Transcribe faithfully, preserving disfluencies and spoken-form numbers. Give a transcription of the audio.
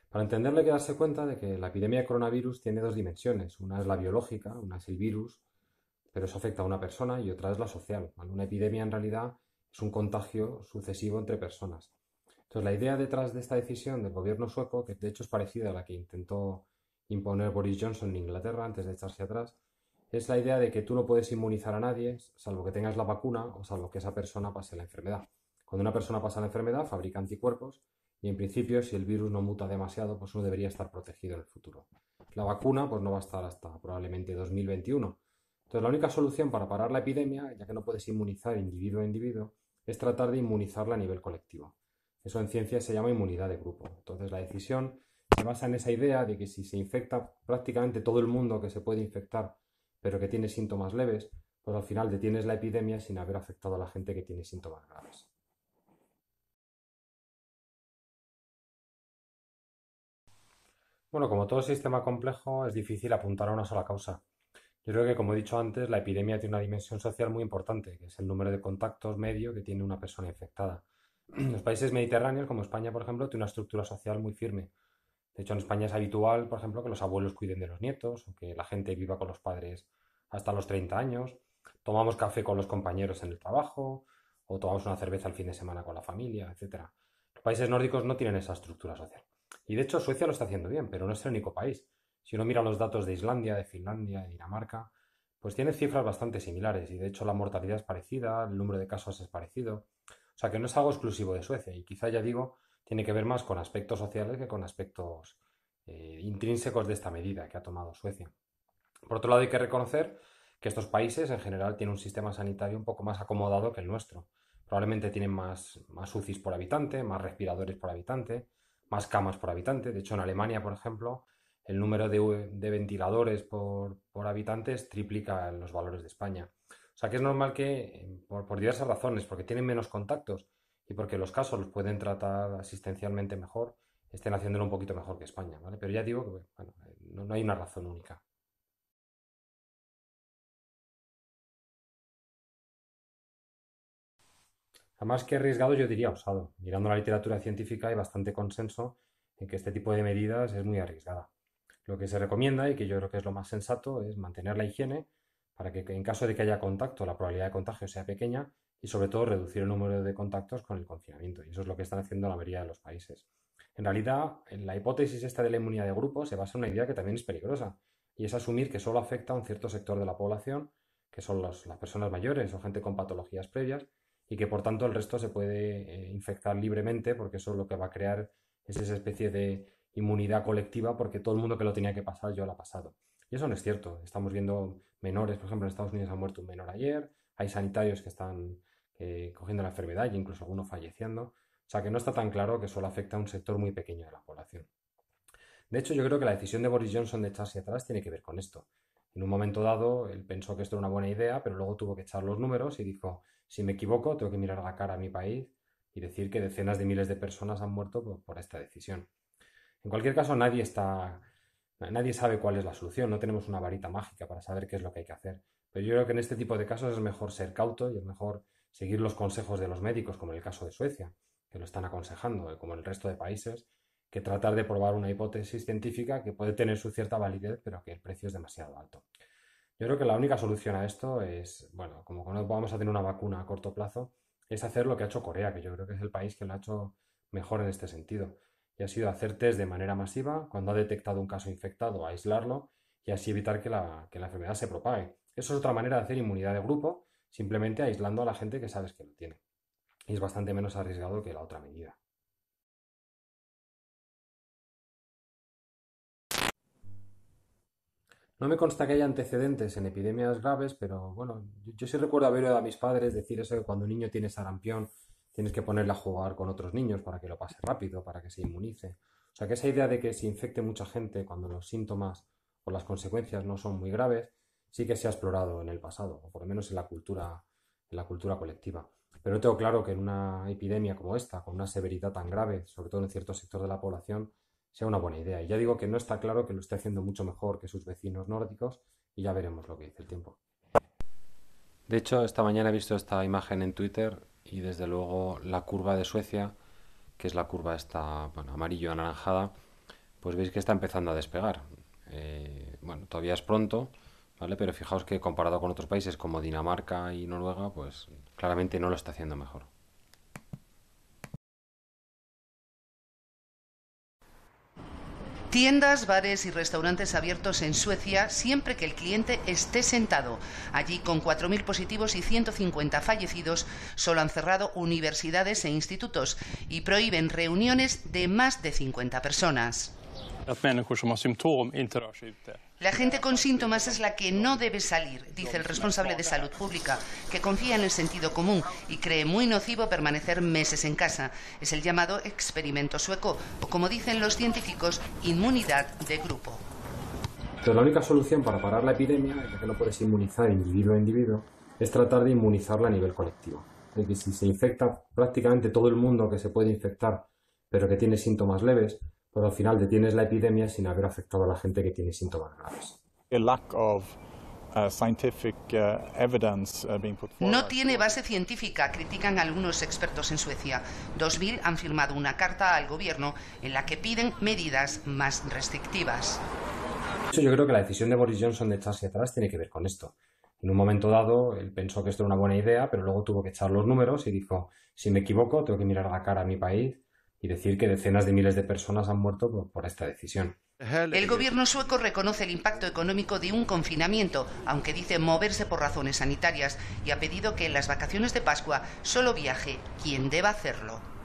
Para entenderlo hay que darse cuenta de que la epidemia de coronavirus tiene dos dimensiones. Una es la biológica, una es el virus, pero eso afecta a una persona, y otra es la social. ¿Vale? Una epidemia en realidad es un contagio sucesivo entre personas. Entonces, la idea detrás de esta decisión del gobierno sueco, que de hecho es parecida a la que intentó imponer Boris Johnson en Inglaterra antes de echarse atrás, es la idea de que tú no puedes inmunizar a nadie, salvo que tengas la vacuna o salvo que esa persona pase la enfermedad. Cuando una persona pasa la enfermedad, fabrica anticuerpos y, en principio, si el virus no muta demasiado, pues uno debería estar protegido en el futuro. La vacuna pues no va a estar hasta probablemente dos mil veintiuno. Entonces, la única solución para parar la epidemia, ya que no puedes inmunizar individuo a individuo, es tratar de inmunizarla a nivel colectivo. Eso en ciencia se llama inmunidad de grupo. Entonces, la decisión se basa en esa idea de que si se infecta prácticamente todo el mundo que se puede infectar, pero que tiene síntomas leves, pues al final detienes la epidemia sin haber afectado a la gente que tiene síntomas graves. Bueno, como todo sistema complejo, es difícil apuntar a una sola causa. Yo creo que, como he dicho antes, la epidemia tiene una dimensión social muy importante, que es el número de contactos medio que tiene una persona infectada. Los países mediterráneos, como España, por ejemplo, tienen una estructura social muy firme. De hecho, en España es habitual, por ejemplo, que los abuelos cuiden de los nietos o que la gente viva con los padres hasta los treinta años. Tomamos café con los compañeros en el trabajo o tomamos una cerveza el fin de semana con la familia, etcétera. Los países nórdicos no tienen esa estructura social. Y de hecho, Suecia lo está haciendo bien, pero no es el único país. Si uno mira los datos de Islandia, de Finlandia, de Dinamarca, pues tiene cifras bastante similares y de hecho la mortalidad es parecida, el número de casos es parecido. O sea que no es algo exclusivo de Suecia y quizá, ya digo, tiene que ver más con aspectos sociales que con aspectos eh, intrínsecos de esta medida que ha tomado Suecia. Por otro lado, hay que reconocer que estos países en general tienen un sistema sanitario un poco más acomodado que el nuestro. Probablemente tienen más, más U C Is por habitante, más respiradores por habitante, más camas por habitante. De hecho, en Alemania, por ejemplo, el número de, de ventiladores por, por habitantes triplica los valores de España. O sea que es normal que, por, por diversas razones, porque tienen menos contactos y porque los casos los pueden tratar asistencialmente mejor, estén haciéndolo un poquito mejor que España, ¿vale? Pero ya digo que bueno, no, no hay una razón única. Además que arriesgado, yo diría osado. Mirando la literatura científica hay bastante consenso en que este tipo de medidas es muy arriesgada. Lo que se recomienda, y que yo creo que es lo más sensato, es mantener la higiene para que, en caso de que haya contacto, la probabilidad de contagio sea pequeña, y sobre todo reducir el número de contactos con el confinamiento. Y eso es lo que están haciendo la mayoría de los países. En realidad, en la hipótesis esta de la inmunidad de grupo se basa en una idea que también es peligrosa, y es asumir que solo afecta a un cierto sector de la población, que son los- las personas mayores o gente con patologías previas, y que por tanto el resto se puede eh, infectar libremente, porque eso lo que va a crear es esa especie de inmunidad colectiva, porque todo el mundo que lo tenía que pasar ya lo ha pasado. Y eso no es cierto. Estamos viendo menores, por ejemplo, en Estados Unidos ha muerto un menor ayer, hay sanitarios que están eh, cogiendo la enfermedad y incluso algunos falleciendo. O sea que no está tan claro que solo afecta a un sector muy pequeño de la población. De hecho, yo creo que la decisión de Boris Johnson de echarse atrás tiene que ver con esto. En un momento dado, él pensó que esto era una buena idea, pero luego tuvo que echar los números y dijo, si me equivoco, tengo que mirar a la cara a mi país y decir que decenas de miles de personas han muerto por, por esta decisión. En cualquier caso, nadie está, nadie sabe cuál es la solución, no tenemos una varita mágica para saber qué es lo que hay que hacer. Pero yo creo que en este tipo de casos es mejor ser cauto y es mejor seguir los consejos de los médicos, como en el caso de Suecia, que lo están aconsejando, como en el resto de países, que tratar de probar una hipótesis científica que puede tener su cierta validez, pero que el precio es demasiado alto. Yo creo que la única solución a esto es, bueno, como no vamos a tener una vacuna a corto plazo, es hacer lo que ha hecho Corea, que yo creo que es el país que lo ha hecho mejor en este sentido. Y ha sido hacer test de manera masiva, cuando ha detectado un caso infectado, aislarlo y así evitar que la, que la enfermedad se propague. Eso es otra manera de hacer inmunidad de grupo, simplemente aislando a la gente que sabes que lo tiene. Y es bastante menos arriesgado que la otra medida. No me consta que haya antecedentes en epidemias graves, pero bueno, yo, yo sí recuerdo haber oído a mis padres decir eso, que cuando un niño tiene sarampión tienes que ponerle a jugar con otros niños para que lo pase rápido, para que se inmunice. O sea que esa idea de que se infecte mucha gente cuando los síntomas o las consecuencias no son muy graves, sí que se ha explorado en el pasado, o por lo menos en la cultura, en la cultura colectiva. Pero no tengo claro que en una epidemia como esta, con una severidad tan grave, sobre todo en cierto sector de la población, sea una buena idea. Y ya digo que no está claro que lo esté haciendo mucho mejor que sus vecinos nórdicos y ya veremos lo que dice el tiempo. De hecho, esta mañana he visto esta imagen en Twitter y desde luego la curva de Suecia, que es la curva esta, bueno, amarillo anaranjada, pues veis que está empezando a despegar. Eh, bueno, todavía es pronto, ¿vale? Pero fijaos que comparado con otros países como Dinamarca y Noruega, pues claramente no lo está haciendo mejor. Tiendas, bares y restaurantes abiertos en Suecia siempre que el cliente esté sentado. Allí, con cuatro mil positivos y ciento cincuenta fallecidos, solo han cerrado universidades e institutos y prohíben reuniones de más de cincuenta personas. La gente con síntomas es la que no debe salir, dice el responsable de salud pública, que confía en el sentido común y cree muy nocivo permanecer meses en casa. Es el llamado experimento sueco, o como dicen los científicos, inmunidad de grupo. Entonces, la única solución para parar la epidemia, ya que no puedes inmunizar individuo a individuo, es tratar de inmunizarla a nivel colectivo. Es decir, si se infecta prácticamente todo el mundo que se puede infectar, pero que tiene síntomas leves, pues al final detienes la epidemia sin haber afectado a la gente que tiene síntomas graves. No tiene base científica, critican algunos expertos en Suecia. dos mil han firmado una carta al gobierno en la que piden medidas más restrictivas. Yo creo que la decisión de Boris Johnson de echarse atrás tiene que ver con esto. En un momento dado, él pensó que esto era una buena idea, pero luego tuvo que echar los números y dijo, si me equivoco, tengo que mirar a la cara a mi país y decir que decenas de miles de personas han muerto por, por esta decisión. El gobierno sueco reconoce el impacto económico de un confinamiento, aunque dice moverse por razones sanitarias, y ha pedido que en las vacaciones de Pascua solo viaje quien deba hacerlo.